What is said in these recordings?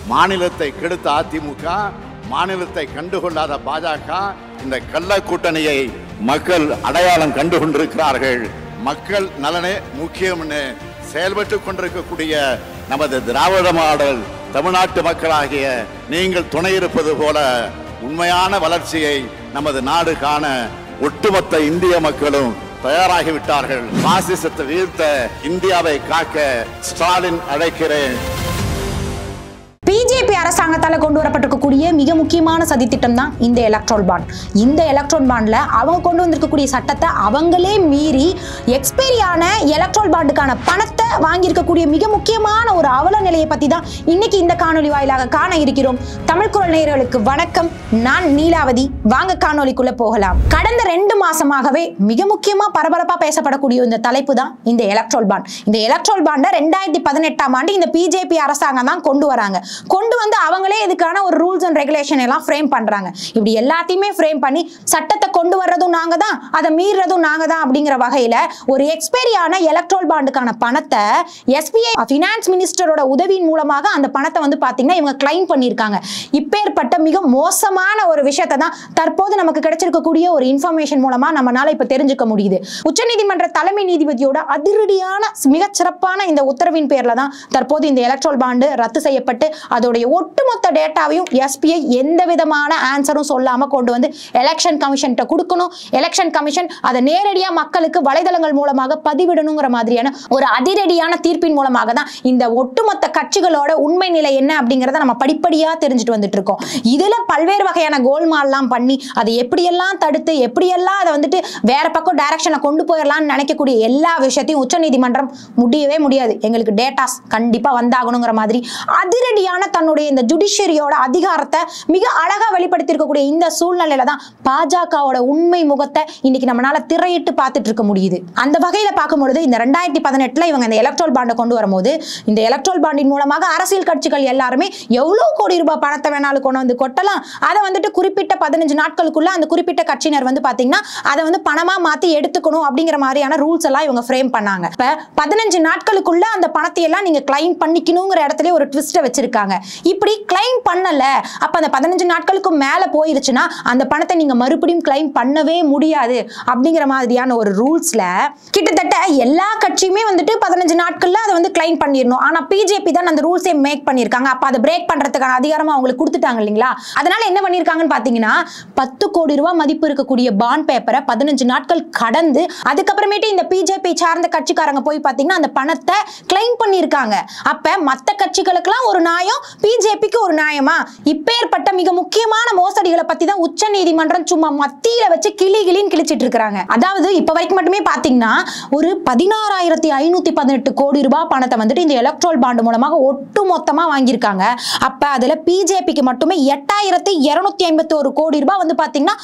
மாநிலத்தை கெடுத்த அதிமுக, மாநிலத்தை கண்டுகொள்ளாத பாஜக, இந்த கள்ள கூட்டணியை மக்கள் அடையாளம் கண்டு கொண்டிருக்கிறார்கள். மக்கள் நலனே முக்கியம்னு செயல்பட்டு கொண்டிருக்கக்கூடிய நமது திராவிட மாடல் தமிழ்நாட்டு மக்களாகிய நீங்கள் துணை இருப்பது போல உண்மையான வளர்ச்சியை நமது நாடு காண ஒட்டுமொத்த இந்திய மக்களும் தயாராகிவிட்டார்கள். பாசிசத்தை வீழ்த்த இந்தியாவை காக்க ஸ்டாலின் அழைக்கிறேன். பிஜேபி அரசாங்கத்தால் கொண்டு வரப்பட்டிருக்கக்கூடிய மிக முக்கியமான சதித்திட்டம் தான் இந்த எலக்ட்ரல் பாண்ட். இந்த எலக்ட்ரல் பாண்ட்ல அவங்க கொண்டு வந்திருக்கக்கூடிய சட்டத்தை அவங்களே மீறி எக்ஸ்பைரியான எலக்ட்ரல் பாண்டுக்கான பணத்தை வாங்கியிருக்கக்கூடிய மிக முக்கியமான ஒரு அவல நிலையை பத்தி தான் இன்னைக்கு இந்த காணொலி வாயிலாக காண இருக்கிறோம். தமிழ் குரல் நேயர்களுக்கு வணக்கம், நான் நீலாவதி. வாங்க காணொலிக்குள்ள போகலாம். கடந்த 2 மாசமாகவே மிக முக்கியமா பரபரப்பா பேசப்படக்கூடிய இந்த தலைப்பு தான் இந்த எலக்ட்ரல் பாண்ட். இந்த எலக்ட்ரல் பாண்டை 2018ஆம் ஆண்டு இந்த பிஜேபி அரசாங்கம் தான் கொண்டு வராங்க. கொண்டு வந்து அவங்களே இதுக்கான ஒரு ரூல்ஸ் அண்ட் ரெகுலேஷன் எல்லாம் ஃப்ரேம் பண்றாங்க. இப்படி எல்லாத்தையுமே ஃப்ரேம் பண்ணி சட்டத்தை கொண்டு வர்றதும் நாங்க தான், அதை மீறதும் நாங்க தான் அப்படிங்கிற வகையில ஒரு எக்ஸ்பைரியான எலக்ட்ரல் பாண்டுக்கான பணத்தை எஸ்பிஐ ஃபினான்ஸ் மினிஸ்டரோட உதவியின் மூலமாக அந்த பணத்தை வந்து பாத்தீங்கன்னா இவங்க கிளைம் பண்ணியிருக்காங்க. இப்பேற்பட்ட மிக மோசமான ஒரு விஷயத்தை தான் தற்போது நமக்கு கிடைச்சிருக்கக்கூடிய ஒரு இன்ஃபர்மேஷன் மூலமா நம்மளால இப்ப தெரிஞ்சுக்க முடியுது. உச்சநீதிமன்ற தலைமை நீதிபதியோட அதிரடியான மிகச் சிறப்பான இந்த உத்தரவின் பேர்ல தான் தற்போது இந்த எலக்ட்ரல் பாண்டு ரத்து செய்யப்பட்டு அதோடைய ஒட்டுமொத்த டேட்டாவையும் எஸ்பிஐ எந்த விதமான ஆன்சரும் சொல்லாம கொண்டு வந்து எலெக்ஷன் கமிஷன் கொடுக்கணும். எலெக்ஷன் கமிஷன் அதை நேரடியா மக்களுக்கு வலைதளங்கள் மூலமாக பதிவிடணுங்கிற மாதிரியான ஒரு அதிரடியான தீர்ப்பின் மூலமாக தான் இந்த ஒட்டுமொத்த கட்சிகளோட உண்மை நிலை என்ன அப்படிங்கறத நம்ம படிப்படியா தெரிஞ்சுட்டு வந்துட்டு இருக்கோம். இதுல பல்வேறு வகையான கோல்மால்லாம் பண்ணி அதை எப்படியெல்லாம் தடுத்து எப்படியெல்லாம் அதை வந்துட்டு வேற பக்கம் டைரக்ஷன்ல கொண்டு போயிடலாம்னு நினைக்கக்கூடிய எல்லா விஷயத்தையும் உச்சநீதிமன்றம் முடியவே முடியாது, எங்களுக்கு டேட்டாஸ் கண்டிப்பா வந்தாகணுங்கிற மாதிரி அதிரடியான தன்னுடைய இந்த ஜுடிஷியரியோட அதிகாரத்தை மிக அழகா வெளிப்படுத்தியிருக்கக்கூடிய இந்த சூழ்நிலையில தான் பாஜகவோட உண்மை முகத்தை இன்னைக்கு நம்மளால திரையிட்டு பார்த்துட்டு இருக்க முடியுது. அந்த வகையில பார்க்கும்பொழுது இந்த 2018 இவங்க இந்த எலக்ட்ரல் பாண்டை கொண்டு வரும்போது இந்த எலக்ட்ரல் பாண்டின் மூலமாக அரசியல் கட்சிகள் எல்லாருமே எவ்வளவு கோடி ரூபாய் பணத்தை வேணாலும் கொண்டு வந்து கொட்டலாம். அதை வந்துட்டு குறிப்பிட்ட 15 நாட்களுக்குள்ள அந்த குறிப்பிட்ட கட்சியினர் வந்து பாத்தீங்கன்னா அதை வந்து பணமா மாத்தி எடுத்துக்கணும் அப்படிங்கிற மாதிரியான ரூல்ஸ் எல்லாம் இவங்க ஃப்ரேம் பண்ணாங்க. இப்ப 15 நாட்களுக்குள்ள அந்த பணத்தை எல்லாம் நீங்க கிளைம் பண்ணிக்கணுங்கிற இடத்துல ஒரு ட்விஸ்ட வச்சிருக்காங்க. இப்படி கிளைம் பண்ணல, அப்ப அந்த 15 நாட்களுக்கு மேல போயிருச்சுன்னா அந்த பணத்தை நீங்க மறுபடியும் கிளைம் பண்ணவே முடியாது அப்படிங்கிற மாதிரியான ஒரு ரூல்ஸ்ல கிட்டத்தட்ட எல்லா கட்சியுமே வந்துட்டு 15 நாட்கள்ல அதை வந்து கிளைம் பண்ணிடணும். ஆனா பிஜேபி தான் அந்த ரூல்ஸை மேக் பண்ணிருக்காங்க. அப்ப அதை பிரேக் பண்றதுக்கான அதிகாரம் அவங்களுக்கு கொடுத்துட்டாங்க இல்லைங்களா? அதனால என்ன பண்ணிருக்காங்கன்னு பாத்தீங்கன்னா 10 கோடி ரூபாய் மதிப்பு இருக்கக்கூடிய பாண்ட் பேப்பரை 15 நாட்கள் கடந்து அதுக்கப்புறமேட்டு இந்த பிஜேபி சார்ந்த கட்சிக்காரங்க போய் பாத்தீங்கன்னா அந்த பணத்தை கிளைம் பண்ணிருக்காங்க. அப்ப மத்த கட்சிகளுக்கெல்லாம் ஒரு நியாயம், பிஜேபிக்கு ஒரு நியாயமா? இப்பேற்பட்ட மிக முக்கியமான மோசடிகளை பத்தி தான் உச்ச நீதிமன்றம் சும்மா மத்தியில வச்சு கிளின்னு கிழிச்சிட்டு இருக்காங்க. அதாவது இப்ப வரைக்கும் மட்டுமே பாத்தீங்கன்னா ஒரு 16,518 கோடி ரூபாய் பணத்தை வந்துட்டு இந்த எலக்ட்ரல் பாண்ட் மூலமாக ஒட்டு மொத்தமா வாங்கியிருக்காங்க. அப்ப அதுல பிஜேபிக்கு மட்டுமே 8,251 கோடி ரூபாய் வந்து பாத்தீங்கன்னா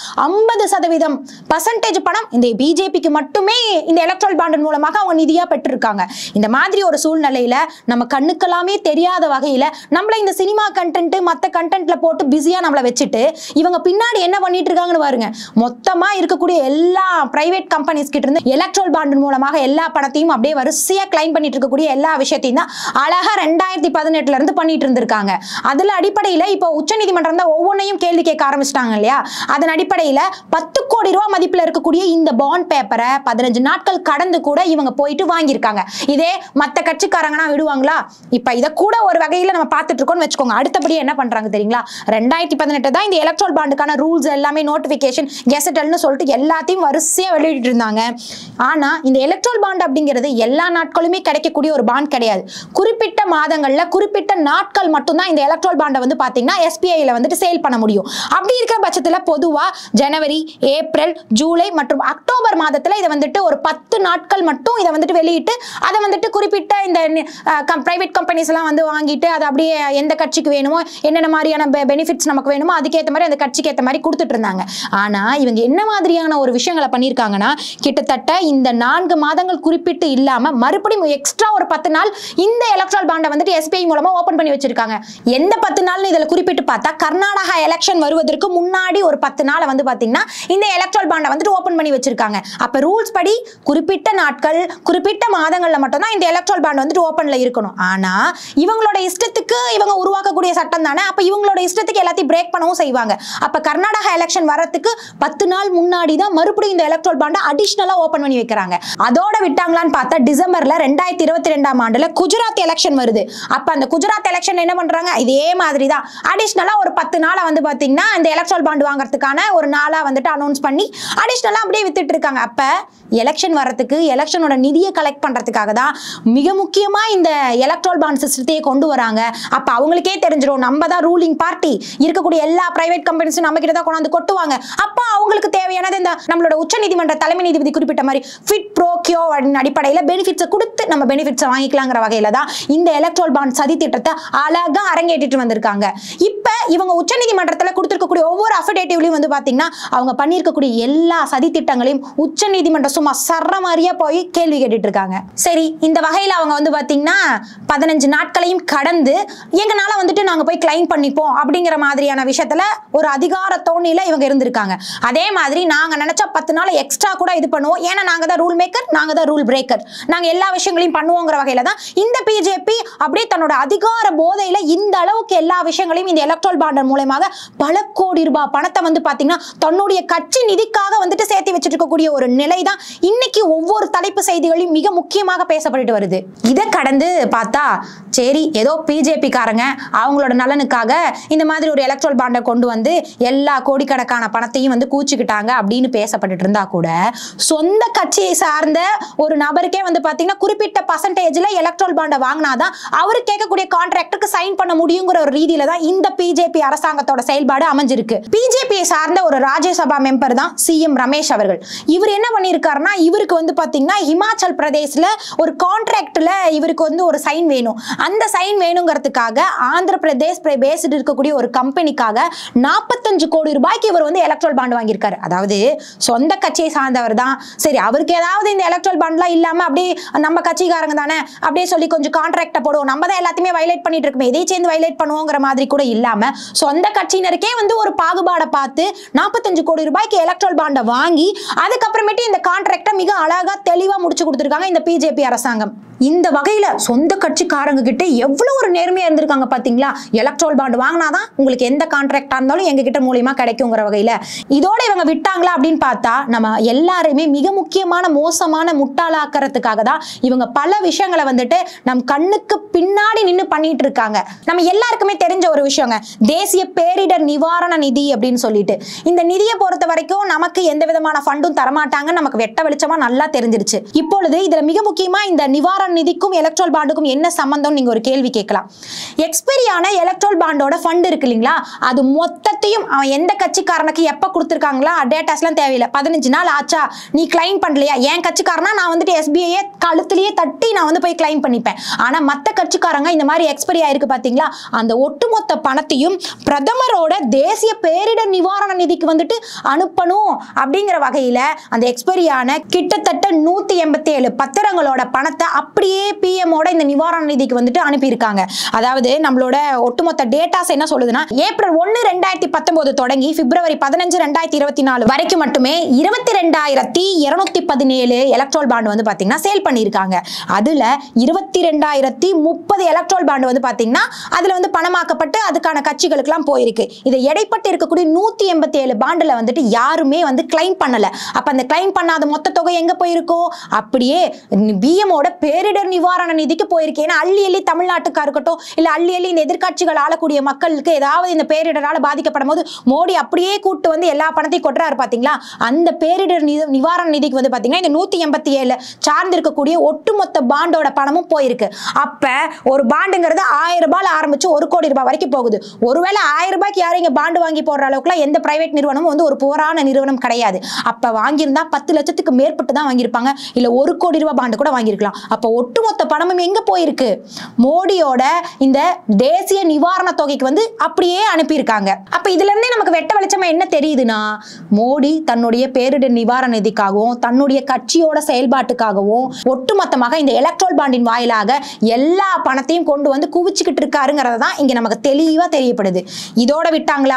50% பணம் இந்த பிஜேபிக்கு மட்டுமே இந்த எலக்ட்ரல் பாண்ட் மூலமாக அவங்க நிதியா பெற்றிருக்காங்க. இந்த மாதிரி ஒரு சூழ்நிலையில நம்ம கண்ணுக்கெல்லாமே தெரியாத வகையில நம்மள இந்த சினிமா கண்டென்ட் மத்த கண்டென்ட்ல போட்டு பிஸியா நம்மள வச்சுட்டு இவங்க பின்னாடி என்ன பண்ணிட்டு இருக்காங்கன்னு பாருங்க. மொத்தமா இருக்கக்கூடிய எல்லா பிரைவேட் கம்பெனிஸ் கிட்ட இருந்து எலக்ட்ரல் பாண்ட் மூலமாக எல்லா பணத்தையும் அப்படியே வரிசையா கிளைம் பண்ணிட்டு இருக்கக்கூடிய எல்லா விஷயத்தையும் தான் அழகா 2018 இருந்து பண்ணிட்டு இருந்திருக்காங்க. அதுல அடிப்படையில இப்போ உச்சநீதிமன்றம் தான் ஒவ்வொன்றையும் கேள்வி கேட்க ஆரம்பிச்சிட்டாங்க இல்லையா? அதன் அடிப்படையில 10 கோடி ரூபாய் மதிப்புல இருக்கக்கூடிய இந்த பாண்ட் பேப்பரை 15 நாட்கள் கடந்து கூட இவங்க போயிட்டு வாங்கியிருக்காங்க. இதே மத்த கட்சிக்காரங்கன்னா விடுவாங்களா? இப்ப இத கூட ஒரு வகையில நம்ம பார்த்துட்டு இருக்கோம்னு வச்சுக்கோங்க. அடுத்தபடி என்ன பண்றாங்க தெரியுங்களா? 2018 தான் இந்த எலக்ட்ரல் பாண்டுக்கான ரூல்ஸ் எல்லாமே நோட்டிபிகேஷன் கெசட்டல்னு சொல்லிட்டு எல்லாத்தையும் வரிசையா வெளியிட்டு இருந்தாங்க. ஆனா இந்த எலக்ட்ரல் பாண்ட் அப்படிங்கிறது எல்லா நாட்களுமே கிடைக்கக்கூடிய ஒரு பாண்ட் கிடையாது. குறிப்பிட்ட மாதங்கள்ல குறிப்பிட்ட நாட்கள் மட்டும்தான் இந்த எலக்ட்ரல் பாண்டை வந்து பாத்தீங்கன்னா எஸ்பிஐல வந்துட்டு சேல் பண்ண முடியும். அப்படி இருக்கிற பட்சத்துல பொதுவா ஜனவரி, ஏப்ரல், ஜூலை மற்றும் அக்டோபர் மாதத்துல இதை வந்துட்டு ஒரு 10 நாட்கள் மட்டும் இதை வந்துட்டு வெளியிட்டு அதை வந்துட்டு குறிப்பிட்ட இந்த பிரைவேட் கம்பெனிஸ் எல்லாம் வந்து வாங்கிட்டு அதை அப்படியே எந்த கட்சிக்கு வேணுமோ என்னென்ன மாதிரியான பெனிஃபிட்ஸ் நமக்கு வேணுமோ அதுக்கேற்ற மாதிரி அந்த கட்சிக்கு ஏற்ற மாதிரி கொடுத்துட்டு இருந்தாங்க. ஆனா இவங்க என்ன மாதிரியான ஒரு விஷயங்களை பண்ணியிருக்காங்கன்னா கிட்டத்தட்ட இந்த 4 மாதங்கள் குறிப்பிட்டு இல்லாம மறுபடியும் மறுபடியும் எக்ஸ்ட்ரா ஒரு 10 நாள் இந்த எலக்ட்ரல் பாண்டை வந்துட்டு SBI மூலமா ஓபன் பண்ணி வச்சிருக்காங்க. எந்த 10 நாள் இதுல குறிப்பிட்டு பார்த்தா கர்நாடகா எலெக்ஷன் வருவதற்கு முன்னாடி ஒரு 10 நாள் வந்து பாத்தீங்கன்னா இந்த எலக்ட்ரல் பாண்டை வந்துட்டு ஓபன் பண்ணி வச்சிருக்காங்க. அப்ப ரூல்ஸ் படி குறிப்பிட்ட நாட்கள் குறிப்பிட்ட மாதங்கள்ல மட்டும் தான் இந்த எலக்ட்ரல் பாண்ட் வந்துட்டு ஓபன்ல இருக்கணும். ஆனா இவங்களோட இஷ்டத்துக்கு இவங்க உருவாக்கக்கூடிய சட்டம் தானே, அப்ப இவங்களோட இஷ்டத்துக்கு எல்லாத்தையும் பிரேக் பண்ணவும் செய்வாங்க. அப்ப கர்நாடகா எலெக்ஷன் வரதுக்கு 10 நாள் முன்னாடி தான் மறுபடியும் இந்த எலக்ட்ரல் பாண்டை அடிஷனலா ஓபன் பண்ணி வைக்கிறாங்க. அதோட விட்டாங்களான்னு பார்த்தா டிசம்பர்ல 2022ஆம் ஆண்டுல குஜராத் எலெக்ஷன் வருது. அப்ப அந்த குஜராத் எலெக்ஷன் என்ன பண்றாங்க, இதே மாதிரி தான் அடிஷனலா ஒரு 10 நாளை வந்து பாத்தீங்கன்னா இந்த எலக்ட்ரல் பாண்ட் வாங்குறதுக்கான ஒரு நாளா வந்துட்டு அனௌன்ஸ் பண்ணி அடிஷனலா அப்படியே வித்துட்டு இருக்காங்க. அப்ப எலெக்ஷன் வரதுக்கு எலெக்ஷனோட நிதியை கலெக்ட் பண்றதுக்காக தான் மிக முக்கியமா இந்த எலக்ட்ரல் பாண்ட் சிஸ்டத்தையே கொண்டு வராங்க. அப்ப அவங்களுக்கே தெரிஞ்சிடும் நம்ம தான் ரூலிங் பார்ட்டி, இருக்கக்கூடிய எல்லா பிரைவேட் கம்பெனிஸும் நம்ம கிட்ட தான் கொண்டாந்து கொட்டுவாங்க. அப்ப அவங்களுக்கு தேவையானது இந்த நம்மளோட உச்சநீதிமன்ற தலைமை நீதிபதி குறிப்பிட்ட மாதிரி ஃபிட் ப்ரோ கியோ அடிப்படையில் பெனிஃபிட்ஸை கொடுத்து நம்ம பெனிஃபிட்ஸை வாங்கிக்கலாங்கிற வகையில தான் இந்த எலக்ட்ரல் பாண்ட் சதி திட்டத்தை அழகா அரங்கேற்றிட்டு வந்திருக்காங்க. இப்ப இவங்க உச்சநீதிமன்றத்தில் கொடுத்திருக்கக்கூடிய ஒவ்வொரு அஃபிடேட்டிவ்லையும் வந்து பாத்தீங்கன்னா அவங்க பண்ணியிருக்கக்கூடிய எல்லா சதி திட்டங்களையும் உச்சநீதிமன்றம் சும்மா சரமாரியா போய் கேள்வி கேட்டுட்டு இருக்காங்க. சரி, இந்த வகையில அவங்க வந்து பாத்தீங்கன்னா 15 நாட்களையும் கடந்து எங்கனால வந்துட்டு நாங்க போய் கிளைம் பண்ணிப்போம் அப்படிங்கிற மாதிரியான விஷயத்துல ஒரு அதிகார தோணியில இவங்க இருந்திருக்காங்க. அதே மாதிரி நாங்க நினைச்சா 10 நாள் எக்ஸ்ட்ரா கூட இது பண்ணுவோம், ஏன்னா நாங்க தான் ரூல் மேக்கர், நாங்க தான் ரூல் பிரேக்கர், நாங்க எல்லா விஷயங்களையும் பண்ணுவோங்கிற வகையில தான் இந்த பிஜேபி அப்படியே தன்னோட அதிகார போதையில இந்த அளவுக்கு எல்லா விஷயங்களையும் இந்த எலக்ட்ரல் பாண்ட் மூலமாக பல கோடி ரூபாய் பணத்தை வந்து பாத்தீங்கன்னா தன்னுடைய கட்சி நிதிக்காக வந்துட்டு சேர்த்து வச்சிட்டு இருக்கக்கூடிய ஒரு நிலை தான் இன்னைக்கு ஒவ்வொரு தலைப்பு செய்திகளையும் மிக முக்கியமாக பேசப்பட்டு வருது. இதை கடந்து பார்த்தா சரி, ஏதோ பிஜேபி காரங்க அவங்களோட நலனுக்காக இந்த மாதிரி ஒரு எலக்ட்ரல் பாண்டை கொண்டு வந்து எல்லா கோடிக்கணக்கான பணத்தையும் வந்து கூச்சிக்கிட்டாங்க அப்படின்னு பேசப்பட்டு இருந்தா கூட சொந்த கட்சியை சார்ந்த ஒரு நபருக்கே வந்து பாத்தீங்கன்னா குறிப்பிட்ட பர்சன்டேஜ்ல எலக்ட்ரல் பாண்டை வாங்கினாதான் அவரு கேட்கக்கூடிய கான்ட்ராக்டுக்கு சைன் பண்ண முடியுங்கிற ஒரு ரீதியில தான் இந்த பிஜேபி அரசாங்கத்தோட செயல்பாடு அமைஞ்சிருக்கு. பிஜேபியை சார்ந்த ஒரு ராஜ்யசபா மெம்பர் தான் CM ரமேஷ் அவர்கள். இவர் என்ன பண்ணியிருக்காருன்னா இவருக்கு வந்து பாத்தீங்கன்னா ஹிமாச்சல் பிரதேஷ்ல ஒரு கான்ட்ராக்ட்ல இவருக்கு வந்து ஒரு சைன் வேணும். அந்த சைன் வேணுங்கிறதுக்காக ஆந்திர பிரதேஷ் பேஸ்டு இருக்கக்கூடிய ஒரு கம்பெனிக்காக 45 கோடி ரூபாய்க்கு இவர் வந்து எலக்ட்ரல் பாண்ட் வாங்கியிருக்காரு. அதாவது சொந்த கட்சியை சார்ந்தவர் தான், சரி அவருக்கு ஏதாவது இந்த எலக்ட்ரல் பாண்ட்லாம் இல்லாம அப்படியே நம்ம கட்சிக்காரங்க தானே அப்படியே சொல்லி கொஞ்சம் கான்ட்ராக்ட போடுவோம், நம்ம தான் எல்லாத்தையுமே வயலேட் பண்ணிட்டு இருக்கோம், இதை சேர்ந்து வயலேட் பண்ணுவோங்கிற மாதிரி கூட இல்லாம சொந்த கட்சியினருக்கே வந்து ஒரு பாகுபாடை பார்த்து 45 கோடி ரூபாய்க்கு எலக்ட்ரல் பாண்டை வாங்கி அதுக்கப்புறமேட்டு இந்த கான்ட்ராக்டை மிக அழகா தெளிவா முடிச்சு கொடுத்துருக்காங்க இந்த பிஜேபி அரசாங்கம். இந்த வகையில சொந்த கட்சிக்காரங்க கிட்ட எவ்வளவு ஒரு நேர்மையா இருந்திருக்காங்க பாத்தீங்களா. எலக்ட்ரல் பாண்ட் வாங்கினாதான் உங்களுக்கு எந்த கான்ட்ராக்டா இருந்தாலும் எங்க கிட்ட மூலியமா கிடைக்குங்கிற வகையில இதோட இவங்க விட்டாங்களா அப்படின்னு பார்த்தா நம்ம எல்லாருமே மிக முக்கியமான மோசமான முட்டாளாக்கிறதுக்காக தான் இவங்க பல விஷயங்களை வந்துட்டு நம் கண்ணுக்கு பின்னாடி நின்று பண்ணிட்டு இருக்காங்க. நம்ம எல்லாருக்குமே தெரிஞ்ச ஒரு விஷயங்க, தேசிய பேரிடர் நிவாரண நிதி அப்படின்னு சொல்லிட்டு இந்த நிதியை பொறுத்த வரைக்கும் நமக்கு எந்த விதமான ஃபண்டும் தரமாட்டாங்க, நமக்கு வெட்ட வெளிச்சமா நல்லா தெரிஞ்சிருச்சு. இப்பொழுது இதுல மிக முக்கியமா இந்த நிவாரண நிதிக்கும் எலக்ட்ரல் பாண்டுக்கும் என்ன சம்பந்தம் நீங்க ஒரு கேள்வி கேட்கலாம். எக்ஸ்பைரியான எலக்ட்ரல் பாண்டோட ஃபண்ட் இருக்கு இல்லீங்களா, அது மொத்தத்தையும் அவன் எந்த கட்சிக்காரனுக்கு எப்ப கொடுத்திருக்காங்களா டேட்டாஸ்லாம் தேவையில்லை. 15 நாள் ஆச்சா நீ கிளைம் பண்ணலையா, என் கட்சிக்காரனா நான் வந்துட்டு SBI கழுத்திலேயே தட்டி நான் வந்து போய் கிளைம் பண்ணிப்பேன். ஆனா மத்த கட்சிக்காரங்க இந்த மாதிரி எக்ஸ்பைரி ஆயிருக்கு பாத்தீங்களா, அந்த ஒட்டுமொத்த பணத்தையும் பிரதமரோட தேசிய பேரிடர் நிவாரண நிதிக்கு வந்துட்டு அனுப்பணும் அப்படிங்கிற வகையில அந்த எக்ஸ்பைரியான கிட்டத்தட்ட 187 பத்திரங்களோட பணத்தை அப்படியே பிஎம்மோட இந்த நிவாரண நிதிக்கு வந்துட்டு அனுப்பியிருக்காங்க. அதாவது நம்மளோட ஒட்டுமொத்த டேட்டாஸ் என்ன சொல்லுதுன்னா ஏப்ரல் 1, 2019 தொடங்கி பிப்ரவரி 15, 2024 வரைக்கும் மட்டுமே 22,217 எலக்ட்ரல் பாண்ட் வந்து பாத்தீங்கன்னா சேல் பண்ணியிருக்காங்க. அதுல 22,030 எலக்ட்ரல் பாண்ட் வந்து பாத்தீங்கன்னா அதுல வந்து பணமாக்கப்பட்டு அதுக்கான கட்சிகளுக்கு எல்லாம் போயிருக்கு. இதை எடைப்பட்டு இருக்கக்கூடிய 187 பாண்டுல வந்துட்டு யாருமே வந்து கிளைம் பண்ணல. அப்ப அந்த கிளைம் பண்ணாத மொத்த தொகை எங்க போயிருக்கோ அப்படியே பிஎம்மோட பேரிடர் நிவாரண நிதிக்கு போயிருக்கு. ஏன்னா அள்ளி அள்ளி தமிழ்நாட்டுக்கா இருக்கட்டும் இல்ல அள்ளி அள்ளி இந்த எதிர்கட்சிகள் ஆளக்கூடிய மக்களுக்கு ஏதாவது இந்த பேரிடரால பாதிக்கப்படும் போது மோடி அப்படியே கூட்டு வந்து எல்லா பணத்தையும் கொட்டுறாரு பாத்தீங்களா, அந்த பேரிடர் நிவாரண நிதிக்கு வந்து பாத்தீங்கன்னா இந்த 187 சார்ந்து இருக்கக்கூடிய ஒட்டுமொத்த பாண்டோட பணமும் போயிருக்கு. அப்ப ஒரு பாண்டுங்கிறது 1000 ரூபாய் ஆரம்பிச்சு 1 கோடி ரூபாய் வரைக்கும் போகுது. போகுது. ஒருவேளை 1000 ரூபாய்க்கு யாரும் இங்க பாண்டு வாங்கி போடுற அளவுக்குலாம் எந்த பிரைவேட் நிறுவனமும் வந்து ஒரு புவரான நிறுவனம் கிடையாது. அப்ப வாங்கியிருந்தா 10 லட்சத்துக்கு மேற்பட்டு தான் வாங்கியிருப்பாங்க, இல்ல 1 கோடி ரூபாய் பாண்டு கூட வாங்கியிருக்கலாம். அப்ப ஒட்டுமொத்த பணமும் எங்க போயிருக்கு? மோடியோட இந்த தேசிய நிவாரண தொகைக்கு வந்து அப்படியே அனுப்பியிருக்காங்க. அப்ப இதுல இருந்தே நமக்கு வெட்ட வெளிச்சமா என்ன தெரியுதுன்னா, மோடி தன்னுடைய பேரிடர் நிவாரண நிதிக்காகவும் தன்னுடைய கட்சியோட செயல்பாட்டுக்காகவும் ஒட்டுமொத்தமாக இந்த எலக்ட்ரல் பாண்டின் வாயிலாக எல்லா பணத்தையும் கொண்டு வந்து குவிச்சுக்கிட்டு இருக்காருங்கிறத தான் இங்க நமக்கு தெளிவா தெரியப்படுது. இதோட விட்டாங்களா?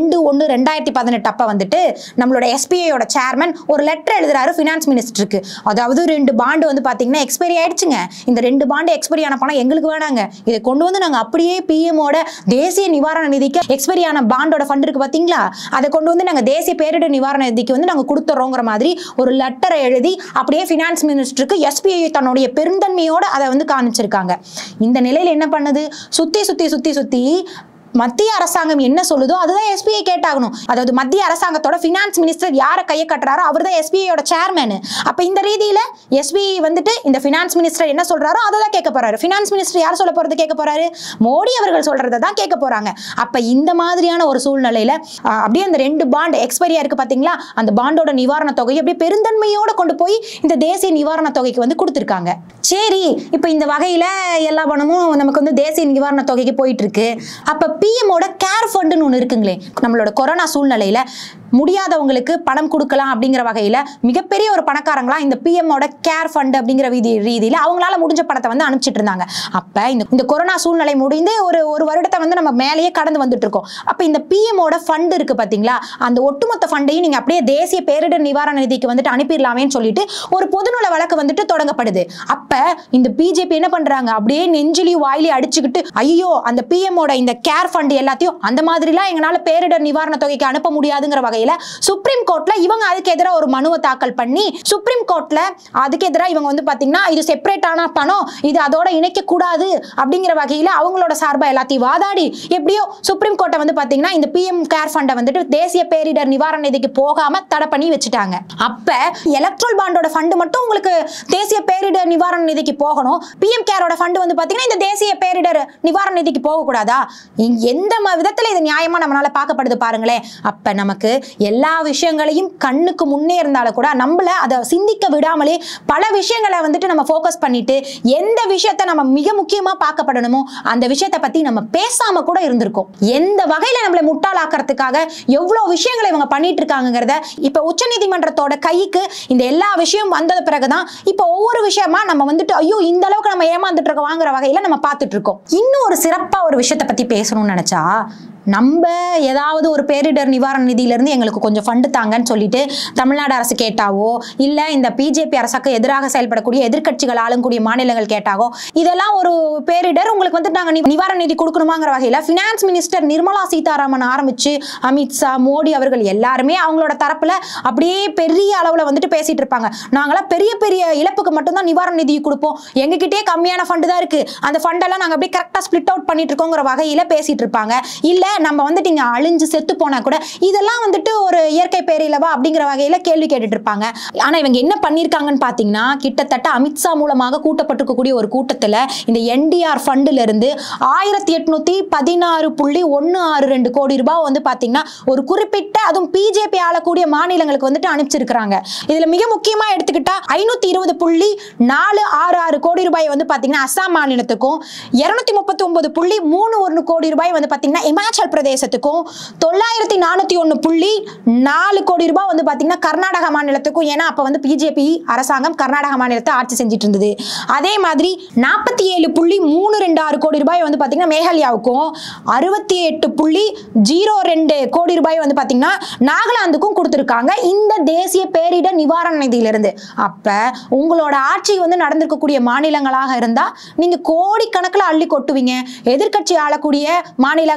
2/1/2018 அப்ப வந்துட்டு நம்மளோட SBIயோட சேர்மன் ஒரு லெட்டர் எழுதுறாரு ஃபினான்ஸ் மினிஸ்டருக்கு. அதாவது 2 பாண்டு வந்து பாத்தீங்கன்னா எக்ஸ்பைரி ஆயிடுச்சுங்க, இந்த 2 பாண்டு எக்ஸ்பைரி ஆன பணம் எங்களுக்கு வேணாங்க, இதை கொண்டு வந்து நாங்க அப்படியே PM-ஓட தேசிய நிவாரண நிதிக்கு எக்ஸ்பைரி ஆன பாண்டோட ஃபண்ட் இருக்கு பாத்தீங்களா, அதை கொண்டு வந்து நாங்க தேசிய பேரிடர் நிவாரண நிதிக்கு வந்து நாங்க கொடுத்துறோங்கிற மாதிரி ஒரு லெட்டரை எழுதி அப்படியே ஃபினான்ஸ் மினிஸ்டருக்கு SBI தன்னுடைய பெருந்தன்மையோட அதை வந்து காமிச்சிருக்காங்க. இந்த நிலையில என்ன பண்ணுது? சுத்தி சுத்தி சுத்தி சுத்தி மத்திய அரசாங்கம் என்ன சொல்லுதோ அதுதான் SBI கேட்டாகணும். அதாவது மத்திய அரசாங்கத்தோட ஃபினான்ஸ் மினிஸ்டர் யாரை கையை கட்டுறாரோ அவர் தான் SBIயோட சேர்மேன். அப்ப இந்த ரீதியில SBI வந்துட்டு இந்த ஃபினான்ஸ் மினிஸ்டர் என்ன சொல்றாரோ அதை தான் கேட்க போறாரு. ஃபினான்ஸ் மினிஸ்டர் யார் சொல்ல போறது கேட்க போறாரு? மோடி அவர்கள் சொல்றதை தான் கேட்க போறாங்க. அப்ப இந்த மாதிரியான ஒரு சூழ்நிலையில அப்படியே அந்த 2 பாண்ட் எக்ஸ்பைரியா இருக்கு பாத்தீங்களா, அந்த பாண்டோட நிவாரண தொகையை அப்படியே பெருந்தன்மையோட கொண்டு போய் இந்த தேசிய நிவாரண தொகைக்கு வந்து கொடுத்திருக்காங்க. சரி, இப்ப இந்த வகையில எல்லா பணமும் நமக்கு வந்து தேசிய நிவாரண தொகைக்கு போயிட்டு இருக்கு. அப்ப PM-ஓட கேர் ஃபண்டுன்னு ஒன்று இருக்குங்களே, நம்மளோட கொரோனா சூழ்நிலையில முடியாதவங்களுக்கு பணம் கொடுக்கலாம் அப்படிங்கிற வகையில மிகப்பெரிய ஒரு பணக்காரங்களா இந்த PM-ஓட கேர் ஃபண்ட் அப்படிங்கிற ரீதியில அவங்களால முடிஞ்ச பணத்தை வந்து அனுப்பிச்சிட்டு இருந்தாங்க. அப்ப இந்த கொரோனா சூழ்நிலை முடிந்து ஒரு வருடத்தை வந்து நம்ம மேலேயே கடந்து வந்துட்டு இருக்கோம். அப்ப இந்த PM-ஓட ஃபண்ட் இருக்கு பாத்தீங்களா, அந்த ஒட்டுமொத்த ஃபண்டையும் நீங்க அப்படியே தேசிய பேரிடர் நிவாரண நிதிக்கு வந்துட்டு அனுப்பிடலாமேன்னு சொல்லிட்டு ஒரு பொதுநல வழக்கு வந்துட்டு தொடங்கப்படுது. அப்ப இந்த BJP என்ன பண்றாங்க? அப்படியே நெஞ்சிலையும் வாயிலையும் அடிச்சுக்கிட்டு, ஐயோ அந்த PM-ஓட இந்த கேர் ஃபண்ட் எல்லாத்தையும் அந்த மாதிரிலாம் எங்களால பேரிடர் நிவாரண தொகைக்கு அனுப்ப முடியாதுங்கிற வகையில சுப்ரீம் கோர்ட்ல இவங்க அதுக்கு எதிராக ஒரு மனுவை தாக்கல் பண்ணி சுப்ரீம் கோர்ட்ல அதுக்கு எதிராக இவங்க வந்து பாத்தீங்கன்னா இது செப்பரேட்டான பணம், இது அதோட இணைக்க கூடாது அப்படிங்கிற வகையில அவங்களோட சார்பா எல்லாத்தையும் வாதாடி எப்படியோ சுப்ரீம் கோர்ட்டை வந்து பாத்தீங்கன்னா இந்த PM கேர் ஃபண்டை வந்துட்டு தேசிய பேரிடர் நிவாரண நிதிக்கு போகாம தடை பண்ணி வச்சுட்டாங்க. அப்ப எலக்ட்ரல் பாண்டோட ஃபண்ட் மட்டும் உங்களுக்கு தேசிய பேரிடர் நிவாரண நிதிக்கு போகணும், PM கேரோட ஃபண்ட் வந்து பாத்தீங்கன்னா இந்த தேசிய பேரிடர் நிவாரண நிதிக்கு போக கூடாதா? எந்த விதத்துல இது நியாயமா நம்மளால பார்க்கப்படுது பாருங்களேன். அப்ப நமக்கு எல்லா விஷயங்களையும் கண்ணுக்கு முன்னே இருந்தாலும் கூட நம்மள அதை சிந்திக்க விடாமலே பல விஷயங்களை வந்துட்டு நம்ம ஃபோக்கஸ் பண்ணிட்டு எந்த விஷயத்தை நம்ம மிக முக்கியமா பார்க்கப்படணுமோ அந்த விஷயத்தை பத்தி நம்ம பேசாம கூட இருந்திருக்கோம். எந்த வகையில நம்மளை முட்டாளாக்குறதுக்காக எவ்வளவு விஷயங்களை இவங்க பண்ணிட்டு இருக்காங்கிறத இப்ப உச்சநீதிமன்றத்தோட கைக்கு இந்த எல்லா விஷயம் வந்தது பிறகுதான் இப்ப ஒவ்வொரு விஷயமா நம்ம வந்துட்டு ஐயோ இந்த அளவுக்கு நம்ம ஏமாந்துட்டு இருக்கோம் வாங்குற வகையில நம்ம பார்த்துட்டு இருக்கோம். இன்னும் ஒரு சிறப்பா ஒரு விஷயத்தை பத்தி பேசணும்னு நினைச்சா, நம்ம ஏதாவது ஒரு பேரிடர் நிவாரண நிதியிலிருந்து எங்களுக்கு கொஞ்சம் ஃபண்டு தாங்கன்னு சொல்லிட்டு தமிழ்நாடு அரசு கேட்டாவோ இல்ல இந்த BJP அரசுக்கு எதிராக செயல்படக்கூடிய எதிர்க்கட்சிகள் ஆளக்கூடிய மாநிலங்கள் கேட்டாவோ இதெல்லாம் ஒரு பேரிடர் உங்களுக்கு வந்து நாங்க நிவாரண நிதி கொடுக்கணுமாங்கிற வகையில ஃபினான்ஸ் மினிஸ்டர் நிர்மலா சீதாராமன் ஆரம்பிச்சு அமித்ஷா மோடி அவர்கள் எல்லாருமே அவங்களோட தரப்புல அப்படியே பெரிய அளவுல வந்துட்டு பேசிட்டு இருப்பாங்க. நாங்களாம் பெரிய பெரிய இழப்புக்கு மட்டும்தான் நிவாரண நிதி கொடுப்போம், எங்ககிட்டே கம்மியான ஃபண்டு தான் இருக்கு, அந்த ஃபண்டெல்லாம் நாங்க அப்படியே கரெக்டா ஸ்பிளிட் அவுட் பண்ணிட்டு இருக்கோங்கிற வகையில பேசிட்டு இருப்பாங்க. இல்ல நம்ம வந்துட்டு இங்க அழிஞ்சு செத்து போனா கூட இதெல்லாம் வந்துட்டு ஒரு இயற்கை பேரிலவா அப்படிங்கிற வகையில கேள்வி கேட்டுட்டு இருப்பாங்க. ஆனா இவங்க என்ன பண்ணிருக்காங்கன்னு பாத்தீங்கன்னா, கிட்டத்தட்ட அமித்ஷா மூலமாக கூட்டப்பட்டிருக்கக்கூடிய ஒரு கூட்டத்துல இந்த NDR ஃபண்ட்ல இருந்து 1816.162 கோடி ரூபாய் வந்து பாத்தீங்கன்னா ஒரு குறிப்பிட்ட அதுவும் BJP ஆளக்கூடிய மாநிலங்களுக்கு வந்துட்டு அனுப்பிச்சிருக்காங்க. இதுல மிக முக்கியமா எடுத்துக்கிட்டா 520.466 கோடி ரூபாய் வந்து பாத்தீங்கன்னா அசாம் மாநிலத்துக்கும் 239.31 கோடி ரூபாய் வந்து பாத்தீங்கன்னா இமாச்சல் பிரதேசத்துக்கும் 941.4 கோடி ரூபாய் வந்து பாத்தீங்கன்னா கர்நாடக மாநிலத்துக்கும், ஏன்னா அப்ப வந்து BJP அரசாங்கம் கர்நாடக மாநிலத்தை ஆட்சி செஞ்சிட்டு இருந்தது. அதே மாதிரி 47.326 கோடி ரூபாய் வந்து பாத்தீங்கன்னா மேகாலயாவுக்கும் 68.02 கோடி ரூபாய் வந்து பாத்தீங்கன்னா நாகாலாந்துக்கும் கொடுத்திருக்காங்க இந்த தேசிய பேரிடர் நிவாரண நிதியிலிருந்து. அப்ப உங்களோட ஆட்சி வந்து நடந்திருக்கக்கூடிய மாநிலங்களாக இருந்தா நீங்க கோடிக்கணக்கில் அள்ளி கொட்டுவீங்க, எதிர்க்கட்சி ஆளக்கூடிய மாநிலங்களாக இருந்தா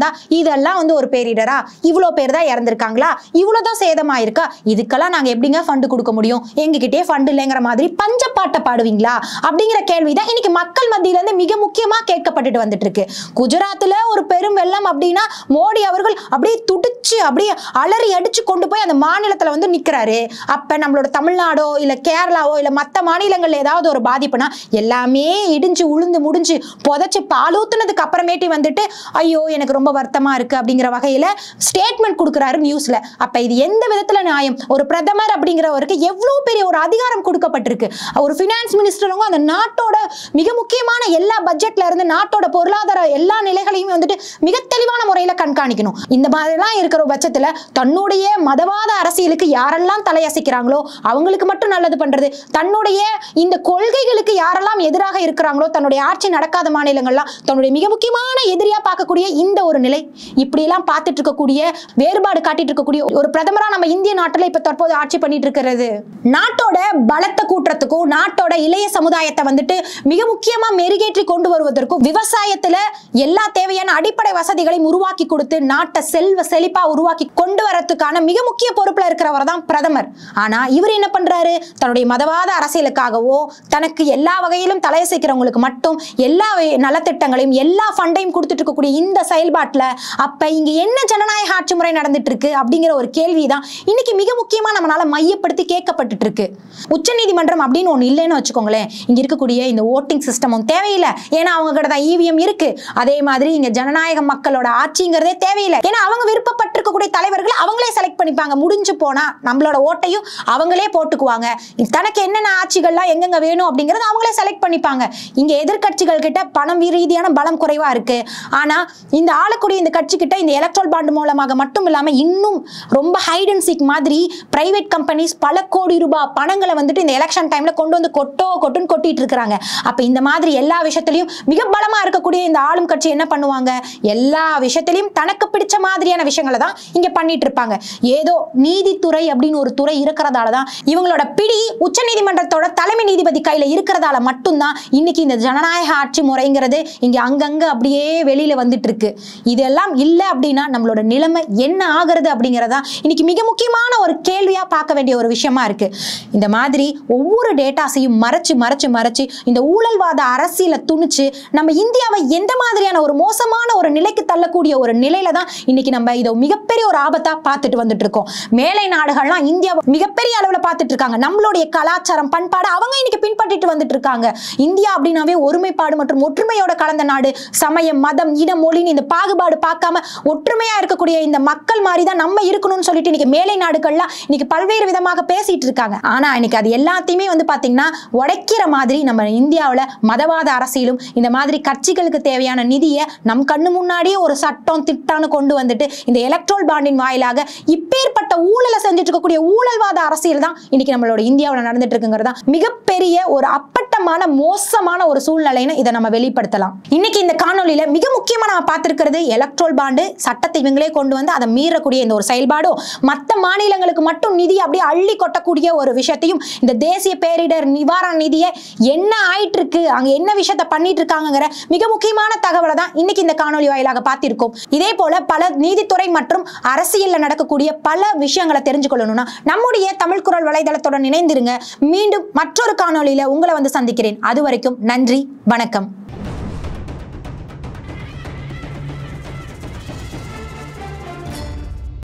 இருந்தா இதெல்லாம் வந்து ஒரு பேரிடரா, இவ்வளோ பேர் தான் இறந்திருக்காங்களா, இவ்வளோதான் சேதமாயிருக்கா, இதுக்கெல்லாம் நாங்க எப்படிங்க ஃபண்டு கொடுக்க முடியும், எங்ககிட்டே ஃபண்டு இல்லைங்கிற மாதிரி பஞ்சப்பாட்டை பாடுவீங்களா அப்படிங்கிற கேள்விதான் இன்னைக்கு மக்கள் மத்தியில இருந்து மிக முக்கியமா கேட்கப்பட்டுட்டு வந்துட்டு இருக்கு. குஜராத்ல ஒரு பெரும் வெள்ளம் அப்படின்னா மோடி அவர்கள் அப்படியே துடிச்சு அப்படியே அலறி அடிச்சு கொண்டு போய் அந்த மாநிலத்துல வந்து நிக்கிறாரு. அப்ப நம்மளோட தமிழ்நாடோ இல்ல கேரளாவோ இல்ல மத்த மாநிலங்கள்ல ஏதாவது ஒரு பாதிப்புனா எல்லாமே இடிஞ்சு உளுந்து முடிஞ்சு புதைச்சு பாலூத்துனதுக்கு அப்புறமேட்டி வந்துட்டு ஐயோ எனக்கு ரொம்ப வருத்தமா இருக்கு அப்படிங்கிற வகையில ஸ்டேட்மெண்ட் கொடுக்குறாரு நியூஸ்ல. அப்ப இது எந்த விதத்துல நியாயம்? ஒரு பிரதமர் அப்படிங்கிறவருக்கு எவ்வளவு பெரிய ஒரு அதிகாரம் கொடுக்கப்பட்டிருக்கு. ஒரு பினான்ஸ் மினிஸ்டருங்க அந்த நாட்டோட மிக முக்கியமான எல்லா பட்ஜெட்ல இருந்து நாட்டோட பொருளாதார எல்லா நிலைகளையும் வந்துட்டு மிக தெளிவான முறையில கண்காணிக்கணும். இந்த மாதிரிலாம் இருக்கிற பட்சத்துல தன்னுடைய மதவாத அரசியலுக்கு யாரெல்லாம் தலையசைக்கிறாங்களோ அவங்களுக்கு மட்டும் நல்லது பண்றது, தன்னுடைய இந்த கொள்கைகளுக்கு யாரெல்லாம் எதிராக இருக்கிறாங்களோ தன்னுடைய ஆட்சி நடக்காத மாநிலங்கள்லாம் தன்னுடைய மிக முக்கியமான எதிரியா பார்க்கக்கூடிய இந்த ஒரு நிலை, இப்படி எல்லாம் பார்த்துட்டு இருக்கக்கூடிய வேறுபாடு காட்டிட்டு இருக்கக்கூடிய ஒரு பிரதமரா நம்ம இந்திய நாட்டில் இப்ப தற்போது ஆட்சி பண்ணிட்டு இருக்கிறது. நாட்டோட பலத்தை கூட்டுறதுக்கும் நாட்டோட இளைய சமுதாயத்தை வந்துட்டு மிக முக்கியமா மெருகேற்றி கொண்டு வருவதற்கும் விவசாயத்துல எல்லா தேவையான அடிப்படை வசதிகளையும் உருவாக்கி கொடுத்து நாட்டை செல்வ செழிப்பா உருவாக்கி கொண்டு வரதுக்கான மிக முக்கிய பொறுப்புல இருக்கிறவர் தான் பிரதமர். ஆனா இவர் என்ன பண்றாரு? தன்னுடைய மதவாத அரசியலுக்காகவோ தனக்கு எல்லா வகையிலும் தலையசைக்கிறவங்களுக்கு மட்டும் எல்லா நலத்திட்டங்களையும் எல்லா ஃபண்டையும் கொடுத்துட்டு இருக்கக்கூடிய இந்த செயல்பாட்டுல அப்ப இங்க என்ன ஜனநாயக ஆட்சி முறை நடந்துட்டு இருக்கு அப்படிங்கிற ஒரு கேள்விதான் இன்னைக்கு மிக முக்கியமா நம்மளால மையப்படுத்தி கேட்கப்பட்டு இருக்கு. உச்ச நீதிமன்றம் அப்படின்னு ஒண்ணு இல்லைன்னு வச்சுக்கோங்களேன், இங்க இருக்கக்கூடிய இந்த ஓட்டிங் சிஸ்டமும் தேவையில்லை, ஏன்னா அவங்க கிட்ட தான் இவிஎம் இருக்கு. அதே மாதிரி இங்க ஜனநாயக மக்களோட ஆட்சிங்கிறதே தேவையில்லை, ஏன்னா அவங்க விருப்பப்பட்டிருக்கக்கூடிய தலைவர்கள் அவங்களே செலக்ட் பண்ணிப்பாங்க. முடிஞ்சு போனா நம்மளோட ஓட்டையும் அவங்களே போட்டுக்குவாங்க. தனக்கு என்னென்ன ஆட்சிகள்லாம் எங்கெங்க வேணும் அப்படிங்கறது அவங்களே செலக்ட் பண்ணிப்பாங்க. இங்க எதிர்கட்சிகள் கிட்ட பணம் ரீதியான பலம் குறைவா இருக்கு. ஆனா இந்த ஆளக்கூடிய இந்த கட்சி கிட்ட இந்த எலக்ட்ரல் பாண்ட் மூலமாக மட்டும் இல்லாம இன்னும் ரொம்ப ஹைட் அண்ட் சீக் மாதிரி பிரைவேட் கம்பெனிஸ் பல கோடி ரூபாய் பணங்களை வந்துட்டு இந்த எலெக்ஷன் டைம்ல கொண்டு வந்து கொட்டுன்னு கொட்டிட்டு இருக்காங்க. அப்ப இந்த மாதிரி எல்லா விஷயத்திலையும் மிக பலமா இருக்கக்கூடிய இந்த ஆளும் கட்சி என்ன பண்ணுவாங்க? எல்லா விஷயத்திலையும் தனக்கு பிடிச்ச மாதிரியான விஷயங்களை தான் இங்க பண்ணிட்டு இருப்பாங்க. ஏதோ நீதித்துறை அப்படின்னு ஒரு துறை இருக்கிறதாலதான் இவங்களோட பிடி உச்ச நீதிமன்றத்தோட தலைமை நீதிபதி கையில இருக்கிறதால மட்டும்தான் இன்னைக்கு இந்த ஜனநாயக ஆட்சி முறைங்கிறது இங்க அங்கங்க அப்படியே வெளியில வந்துட்டு இருக்கு. இதெல்லாம் இல்ல அப்படின்னா நம்மளோட நிலைமை என்ன ஆகிறது அப்படிங்கறதா இன்னைக்கு மிக முக்கியமான ஒரு கேள்வியா பார்க்க வேண்டிய ஒரு விஷயமா இருக்கு. இந்த மாதிரி ஒவ்வொரு டேட்டாஸையும் மறைச்சு மறைச்சு மறைச்சு இந்த ஊழல்வாத அரசியலை துணிச்சு நம்ம இந்தியாவை எந்த மாதிரியான ஒரு மோசமான ஒரு நிலைக்கு தள்ளக்கூடிய ஒரு நிலையில தான் இன்னைக்கு நம்ம இதை மிகப்பெரிய ஒரு ஆபத்தா பார்த்துட்டு வந்துட்டு இருக்கோம். மேலை நாடுகள்லாம் இந்தியாவை மிகப்பெரிய அளவுல பார்த்துட்டு இருக்காங்க. நம்மளுடைய கலாச்சாரம் பண்பாடு அவங்க இன்னைக்கு பின்பற்றிட்டு வந்துட்டு இருக்காங்க. இந்தியா அப்படின்னாவே ஒருமைப்பாடு மற்றும் ஒற்றுமையோட கலந்த நாடு. சமயம், மதம், இனம், மொழின்னு இந்த பாகுபாடு பார்க்காம ஒற்றுமையா இருக்கக்கூடிய இந்த மக்கள் மாதிரி தான் நம்ம இருக்கணும்னு சொல்லிட்டு இன்னைக்கு மேலை நாடுகள்லாம் இன்னைக்கு பல்வேறு விதமாக பேசிட்டு இருக்காங்க. ஆனா இன்னைக்கு அது எல்லாத்தையுமே வந்து பாத்தீங்கன்னா உடைக்கிற மாதிரி நம்ம இந்தியாவில் மதவாத அரசியலும் இந்த மாதிரி கட்சிகளுக்கு தேவையான நிதியை நம் கண்ணு முன்னாடியே ஒரு சட்டம் திட்டான்னு கொண்டு வந்துட்டு இந்த எலக்ட்ரல் பாண்டின் வாயிலாக இப்பேற்பட்ட ஊழலை செஞ்சுட்டு இருக்கக்கூடிய ஊழல்வாத அரசியல் தான் இன்னைக்கு நம்மளோட இந்தியாவில் நடந்துட்டு இருக்குங்கிறதா மிகப்பெரிய ஒரு அப்பட்டமான மோசமான ஒரு சூழ்நிலைன்னு இதை நம்ம வெளிப்படுத்தலாம். இன்னைக்கு இந்த காணொலியில மிக முக்கியமா நம்ம பார்த்திருக்கிறது எலக்ட்ரல் பாண்டு சட்டத்தை இவங்களே கொண்டு வந்து அதை மீறக்கூடிய இந்த ஒரு செயல்பாடும் மற்ற மாநிலங்களுக்கு மட்டும் நிதி அப்படியே அள்ளி கொட்டக்கூடிய ஒரு விஷயத்தையும் இந்த தேசிய பேரிடர் நிவாரண நிதியை என்ன ஆயிட்டு இருக்கு, அங்க என்ன விஷயத்த பண்ணிட்டு இருக்காங்கிற மிக முக்கியமான தகவலை தான் இன்னைக்கு இந்த காணொலி வாயிலாக பார்த்திருக்கோம். இதே போல பல நீதித்துறை மற்றும் அரசியல்ல நடக்கக்கூடிய பல விஷயங்களை தெரிஞ்சுக்கொள்ளணும்னா நம்முடைய தமிழ் குரல் வலைதளத்துடன் இணைந்திருங்க. மீண்டும் மற்றொரு காணொலியில உங்களை வந்து சந்திக்கிறேன். அது வரைக்கும் நன்றி, வணக்கம்.